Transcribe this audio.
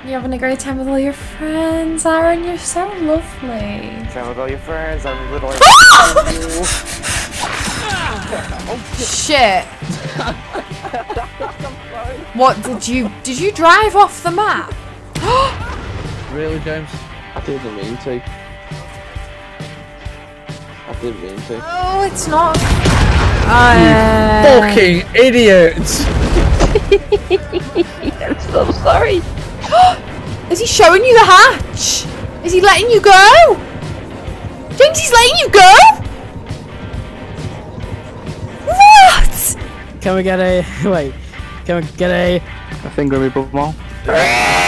You're having a great time with all your friends, Aaron. You're so lovely. Time with all your friends. I'm literally. Shit. What did you drive off the map? Really, James? I didn't mean to. I didn't mean to. Oh, it's not. Fucking idiot! I'm so sorry. Is he showing you the hatch? Is he letting you go? James, he's letting you go? What? Can we get a... Wait. Can we get a... A finger in my bum hole.